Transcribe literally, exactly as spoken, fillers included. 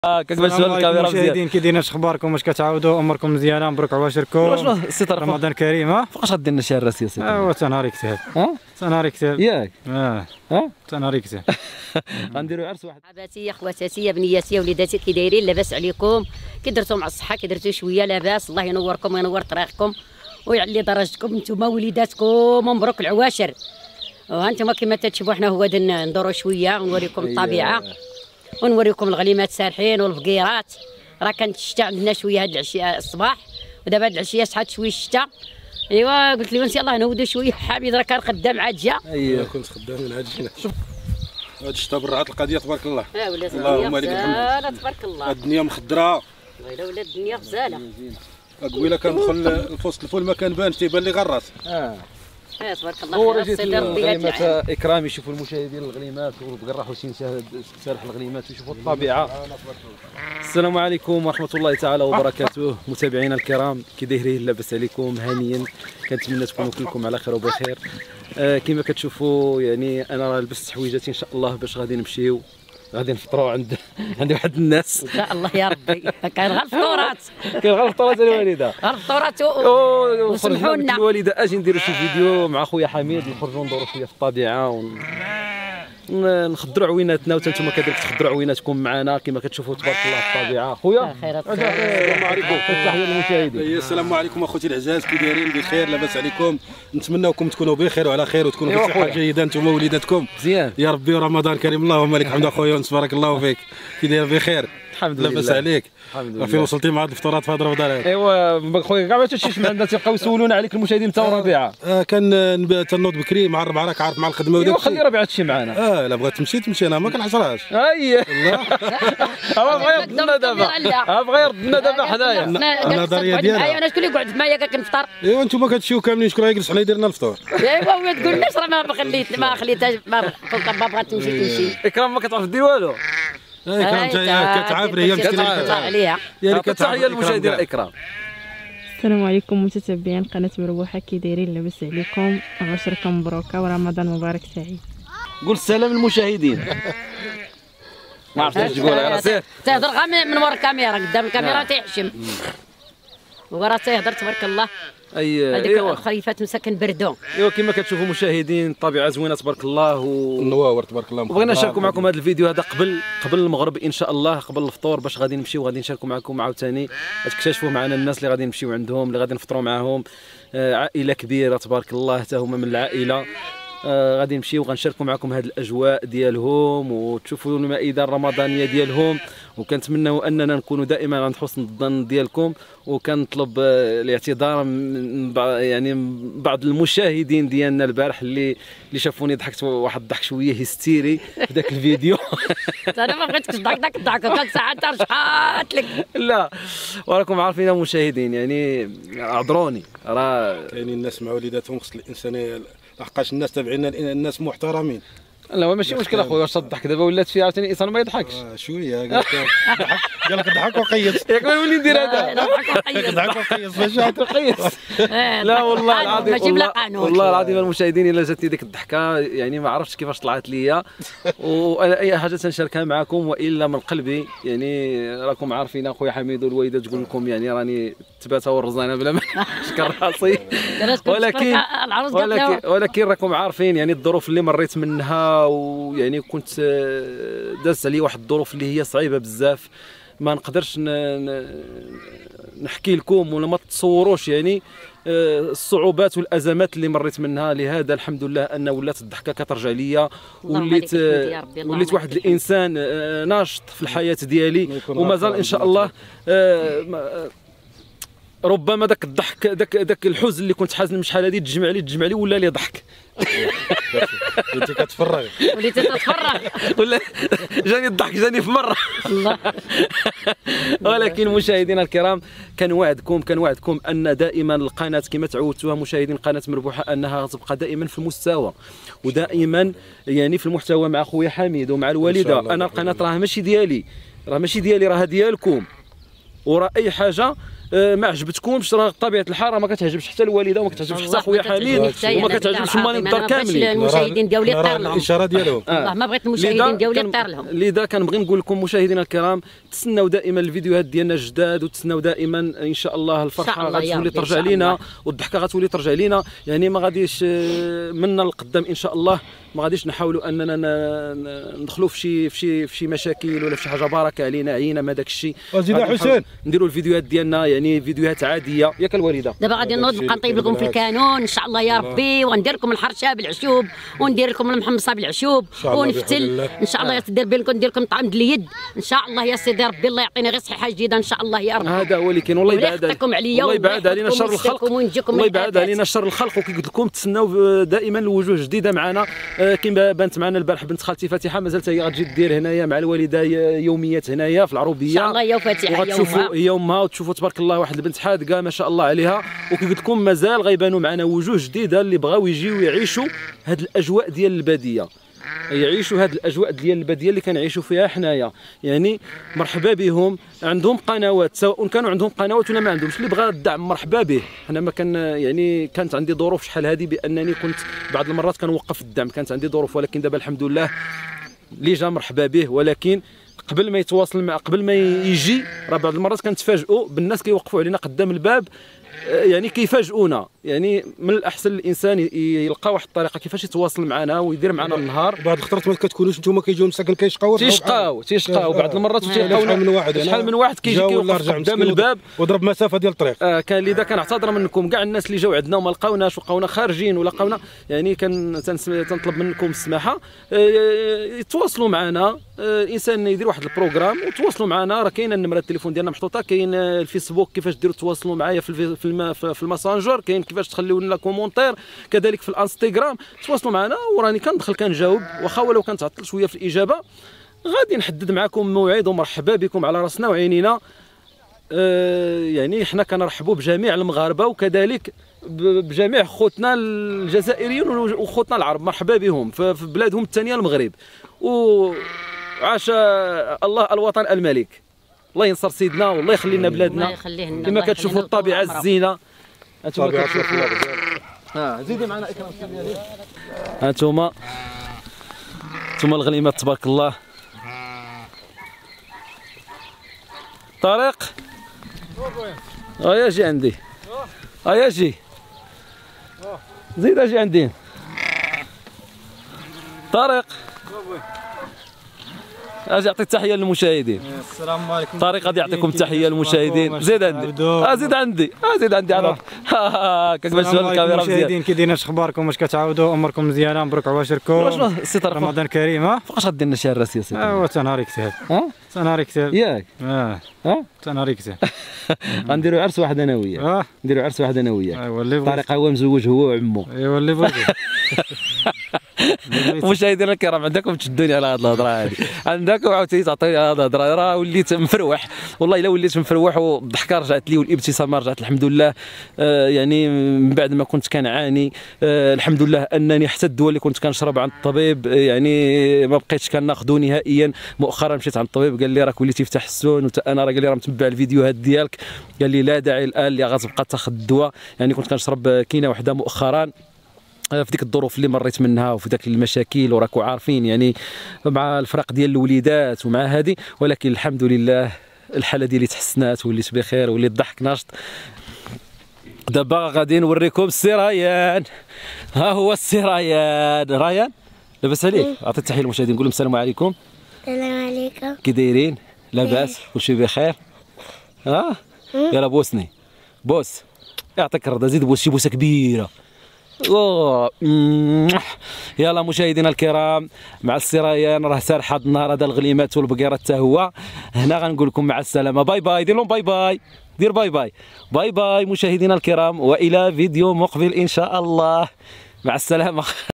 كتبان الكاميرا مزيان. المشاهدين كي دايرين؟ اش اخباركم؟ واش كتعاودوا؟ اموركم مزيانه؟ مبروك عواشركم، رمضان كريم. ها فوقاش غدير لنا شي الراس يا سيدي؟ ايوا تا نهار يكتب. ها تا نهار يكتب ياك. اه ها تا نهار يكتب. غنديروا عرس واحد. صحباتي خواتاتي بنياتي وليداتي كي دايرين؟ لاباس عليكم؟ كي درتوا مع الصحه؟ كي درتوا شويه لاباس؟ الله ينوركم وينور طريقكم ويعلي درجتكم نتوما وليداتكم، ومبروك العواشر. وهانتوما كما تتشوفوا حنا هو ندوروا شويه ونوريكم الطبيعه ونوريكم الغليمات سارحين والفقيرات. راه كانت الشتاء عندنا شويه هاد العشيه الصباح، ودابا هاد العشيه صحات شويه الشتاء. ايوا قلت لهم يلاه نودوا شويه. حميد راه كان خدام عاد جا. ايوا كنت خدام من عاد جينا. شوف هاد الشتاء برعات القضيه تبارك الله. اه ولات اللهم لك الحمد تبارك الله. الدنيا مخضره ويلا ولات الدنيا غزاله. قبيله كندخل الفوسط الفول ما كنبانش تيبان لي غراس. اه اه تبارك الله. هو خير جيت الصدر الغليمات اكرام يشوفوا المشاهدين الغليمات وبقرا حسين سارح الغليمات ويشوفوا الطبيعه. السلام عليكم ورحمه الله تعالى وبركاته متابعينا الكرام، كي دايرين؟ لاباس عليكم؟ هانيا، كنتمنى تكونوا كلكم على خير وبخير. آه كما كتشوفوا يعني انا راه لبست حويجاتي ان شاء الله باش غادي نمشيو غادي نفطروا عند عند واحد الناس ان شاء الله يا ربي. كاين غير الفطورات، كاين غير الفطورات الوالده، غير الفطورات. وسمحوا لنا الوالده اجي نديروا شي فيديو مع خويا حميد، نخرجوا ندوروا شويه في الطبيعه ون... نخضروا عويناتنا، وتا نتوما كذلك تخضروا عويناتكم معنا كما كتشوفوا تبارك الله في الطبيعه. خويا السلام عليكم، تحيه للمشاهدين. السلام عليكم اخوتي العزاز، كي دايرين؟ بخير لاباس عليكم؟ نتمناوكم تكونوا بخير وعلى خير وتكونوا في صحه جيده نتوما وليداتكم مزيان يا ربي، ورمضان كريم. اللهم لك الحمد اخويا ونس، بارك الله فيك. كي داير؟ بخير الحمد لله. لاباس عليك؟ الحمد لله. فين وصلتي مع هاد الفطورات في هاد رمضان؟ ايوا خويا كاع ما تمشيش معنا تيبقاو يسولونا عليك المشاهدين تا ربيعه. اه كان تنوض بكري مع الربعه، راك عارف مع الخدمه وداك الشيء. خلي ربيعه تمشي معنا. اه لا بغات تمشي تمشي، انا ما كنحصرهاش. اي هو بغى يردنا دابا، ها بغى يردنا دابا حنايا. النظريه ديالها انا شكون اللي يقعد معايا كنفطر؟ ايوا انتم كتمشيو كاملين، شكون غيجلس حنا يدير لنا الفطور؟ ايوا وما تقولناش راه ما خليت ما خليتهاش، ما بغات تمشي تمشي. اكرام ما كتعرف دير والو. اي كان كتعافري هي مسكينه عليها. يعني كتحيه للمشاهدين الاكرام. السلام عليكم متتبعين قناه مروحه، كي دايرين؟ لاباس عليكم؟ عشركم مبروكه ورمضان مبارك سعيد. قول السلام للمشاهدين. ما عرفتش اش تقول، راه سير تهضر غير من ورا الكاميرا، قدام الكاميرا تيحشم وراه تيهضر تبارك الله. اي هذيك ايوا خليفات مساكن بردون. ايوا كما كتشوفوا مشاهدين الطبيعه زوينه تبارك الله و النواور تبارك الله. بغينا نشاركوا معكم هذا الفيديو هذا قبل قبل المغرب ان شاء الله، قبل الفطور، باش غادي نمشيو وغادي نشاركوا معكم عاوتاني تكتشفوا معنا الناس اللي غادي نمشيو عندهم، اللي غادي نفطروا معاهم. آه عائله كبيره تبارك الله، حتى هما من العائله. آه غادي نمشيو وغنشاركوا معكم هذه الاجواء ديالهم وتشوفوا المائده الرمضانيه ديالهم، وكنتمنوا اننا نكونوا دائما عند حسن الظن ديالكم. وكنطلب آه الاعتذار من يعني بعض المشاهدين ديالنا البارح اللي اللي شافوني ضحكت واحد الضحك شويه هيستيري في ذاك الفيديو. انا ما بغيتكش تضحك داك الضحك، كانت ساعات ترشحات لك. لا وراكم عارفين المشاهدين يعني اعذروني، راه كاينين الناس مع وليداتهم، خص الانسان لحقاش الناس تابعين الناس محترمين. لا ماشي مشكل اخويا، واش الضحك دابا ولات فيه عاوتاني الانسان ما يضحكش. آه شويه قال لك قال لك ضحك وقيس. ياك نولي ندير هذا ضحك وقيس باش تقيس. لا والله العظيم، والله, والله العظيم المشاهدين الا جاتني ديك الضحكه يعني ما عرفتش كيفاش طلعت ليا، وانا اي حاجه تنشاركها معكم والا من قلبي. يعني راكم عارفين اخويا حميد والوالده تقول لكم يعني راني تباتها ورزانه بلا ما نشكر راسي، ولكن ولكن ولكن راكم عارفين يعني الظروف اللي مريت منها، ويعني كنت دازت علي واحد الظروف اللي هي صعيبه بزاف، ما نقدرش نحكي لكم ولا ما تصوروش يعني الصعوبات والازمات اللي مريت منها. لهذا الحمد لله ان ولات الضحكه كترجع ليا، وليت وليت واحد الانسان ناشط في الحياه ديالي، ومازال ان شاء الله. ربما داك الضحك داك داك الحزن اللي كنت حازن شحال هادي تجمع لي تجمع لي ولا لي ضحك. وليتي كتفرغ وليتي تتفرغ ولا جاني الضحك جاني في مره. الله. ولكن مشاهدينا الكرام كنوعدكم كنوعدكم ان دائما القناه كما تعودتوها مشاهدين قناه مربوحه انها تبقى دائما في المستوى، ودائما يعني في المحتوى مع خويا حميد ومع الوالده. انا القناه راه ماشي ديالي، راه ماشي ديالي، راه ديالكم، وراه اي حاجه ما عجبتكمش راه بطبيعه الحال راه ما كتعجبش حتى الوالده وما كتعجبش حتى خويا حميد وما كتعجبش مالي الدار كاملين. المشاهدين ديالي طير لهم الاشاره ديالهم والله ما بغيت المشاهدين ديالي طير لهم. لذا كنبغي نقول لكم مشاهدينا الكرام تسناو دائما الفيديوهات ديالنا الجداد وتسناو دائما ان شاء الله الفرحه غتولي ترجع لينا والضحكه غتولي ترجع لينا. يعني ما غاديش منا للقدام ان شاء الله ما غاديش نحاولوا اننا ندخلوا في شي في شي في شي مشاكل ولا في شي حاجه باركه علينا عينا ما داك الشيء. وزيد حسين نديروا الفيديوهات ديالنا يعني فيديوهات عاديه ياك الوالده. دابا غادي نوض نبقى نطيب لكم في الكانون ان شاء الله يا ربي وندير لكم الحرشه بالعشوب وندير لكم المحمصه بالعشوب ونفتل ان شاء الله تدير بينكم ندير لكم طعام اليد ان شاء الله يا سيدي ربي الله يعطينا غير صحه جديده ان شاء الله يا رب. هذا هو اللي كاين والله يبعد عليا والله يبعد علينا شر الخلق الله يبعد علينا شر الخلق. وكي قلت لكم تسناو دائما الوجوه جديده معنا كما بانت معنا البارح بنت خالتي فاتحه مازالت هي غتجي دير هنايا مع الوالده يوميات هنايا في العروبيه ان شاء الله يا فاتحه وغتشوفوا هي امها وتشوفوا تبارك الله واحد البنت حاذقه ما شاء الله عليها. وكي قلت لكم مازال غيبانوا معنا وجوه جديده اللي بغاو يجيو يعيشوا هاد الاجواء ديال الباديه يعيشوا هاد الاجواء ديال الباديه اللي كنعيشوا فيها حنايا. يعني مرحبا بهم عندهم قنوات سواء كانوا عندهم قنوات ولا ما عندهمش اللي بغى الدعم مرحبا به. حنا ما كان يعني كانت عندي ظروف شحال هذه بانني كنت بعض المرات كنوقف الدعم كانت عندي ظروف ولكن دابا الحمد لله اللي جا مرحبا به. ولكن قبل ما يتواصل مع قبل ما يجي راه بعض المرات كنتفاجئوا بالناس كيوقفوا علينا قدام الباب يعني كيفاجئونا. يعني من الاحسن الانسان يلقى واحد الطريقه كيفاش يتواصل معنا ويدير معنا النهار. بعض الخطرات ما كتكونوش نتوما كيجيو مساكن كيشقاو تيشقاو تيشقاو بعض المرات تيلقاونا من واحد شحال من واحد كيجي كيوقف قدام الباب وضرب مسافه ديال الطريق. آه كان لذا كنعتذر منكم كاع الناس اللي جاو عندنا وما لقاوناش ولقاونا خارجين ولا لقاونا يعني كان تنطلب منكم السماحه آه يتواصلوا معنا. آه الانسان يدير واحد البروغرام وتواصلوا معنا راه كاينه النمره التليفون ديالنا محطوطه كاين الفيسبوك كيفاش ديروا تواصلوا معايا في في في الماسنجر كاين كيفاش تخليو لنا كومونتير كذلك في الانستغرام تواصلوا معنا وراني كندخل كنجاوب واخا ولو كنتعطل شويه في الاجابه غادي نحدد معكم موعد ومرحبا بكم على راسنا وعينينا. آه يعني حنا كنرحبوا بجميع المغاربه وكذلك بجميع خوتنا الجزائريين وخوتنا العرب مرحبا بهم في بلادهم الثانيه المغرب. وعاش الله الوطن الملك الله ينصر سيدنا والله يخلي لنا بلادنا كما كتشوفوا الطبيعه الزينه هانتوما كتشوفوا. ها زيدي معنا اكرام ديالي هانتوما هانتوما الغنيمات تبارك الله. طارق هيا جي عندي هيا جي زيد اجي عندي طارق اجي اعطيك تحيه للمشاهدين. السلام عليكم. طارق غادي يعطيكم تحيه للمشاهدين. زيد عندي اه زيد عندي اه زيد عندي عرف كتبان شويه الكاميرا مزيان. المشاهدين كي دايرين اش اخباركم واش كتعاودوا اموركم مزيانه مبروك عواشركم رمضان كريم. ها فوقاش غدير لنا شي الراس يا سيدي؟ ايوا تنهاري كتاب ها تنهاري كتاب ياك اه ها تنهاري كتاب غنديروا عرس واحد انا وياك اه نديروا عرس واحد انا وياك. ايوا اللي طارق هو مزوج هو وعمو. ايوا اللي بغيتي. مشاهدينا الكرام عندكم تشدوني على هذه الهضره هذه عندكم عاوتاني تعطيني هذه الهضره راه وليت مفروح والله الا وليت مفروح والضحكه رجعت لي والابتسامه رجعت الحمد لله. آه يعني من بعد ما كنت كنعاني آه الحمد لله انني حتى الدواء اللي كنت كنشرب عند الطبيب آه يعني ما بقيتش كناخذو نهائيا. مؤخرا مشيت عند الطبيب قال لي راك وليتي في تحسن انا راه قال لي راه متبع الفيديوهات ديالك قال لي لا داعي الان اللي غتبقى تاخذ الدواء. يعني كنت كنشرب كينه وحده مؤخرا في ديك الظروف اللي مريت منها وفي ذاك المشاكل وراكم عارفين يعني مع الفراق ديال الوليدات ومع هذه. ولكن الحمد لله الحاله ديالي تحسنات وليت بخير وليت ضحك ناشط. دابا غادي نوريكم السي ريان. ها هو السي ريان. ريان لاباس عليك؟ عطيت تحيه للمشاهدين نقول لهم السلام عليكم. السلام عليكم. كي دايرين؟ لاباس كلشي بخير؟ ها يلا بوسني بوس يعطيك الرضا زيد بوس شي بوسه كبيره. اوه يلا مشاهدينا الكرام مع السي ريان راه سارح هذا النهار هذا الغليمات والبقيره حتى هو هنا غنقول لكم مع السلامه. باي باي دير لهم باي باي دير باي باي باي باي مشاهدينا الكرام والى فيديو مقبل ان شاء الله مع السلامه.